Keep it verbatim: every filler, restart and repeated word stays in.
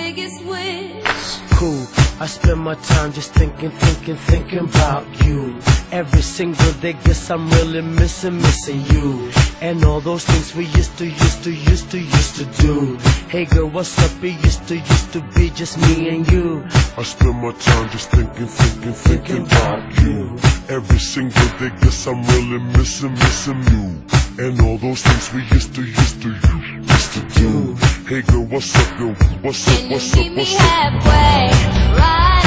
biggest wish. Cool, I spend my time just thinking, thinking, thinking about you. Every single day, guess I'm really missing, missing you. And all those things we used to, used to, used to, used to do. Hey girl, what's up? It used to, used to be just me and you. I spend my time just thinking, thinking, thinking about you. Every single day, guess I'm really missing, missing you. And all those things we used to, used to, used to do. Hey girl, what's up, girl? What's up, Can you what's up, meet me what's up? halfway? Right.